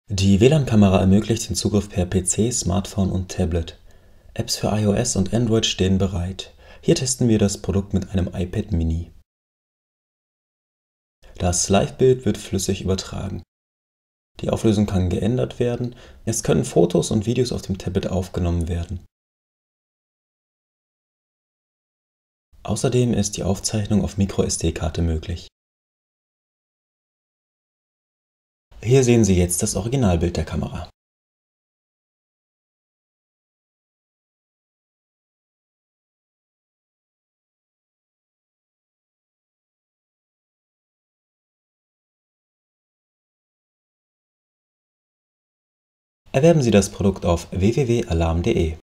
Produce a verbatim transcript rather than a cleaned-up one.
Die W L A N-Kamera ermöglicht den Zugriff per P C, Smartphone und Tablet. Apps für iOS und Android stehen bereit. Hier testen wir das Produkt mit einem iPad Mini. Das Livebild wird flüssig übertragen. Die Auflösung kann geändert werden. Es können Fotos und Videos auf dem Tablet aufgenommen werden. Außerdem ist die Aufzeichnung auf MicroSD-Karte möglich. Hier sehen Sie jetzt das Originalbild der Kamera. Erwerben Sie das Produkt auf w w w punkt alarm punkt de.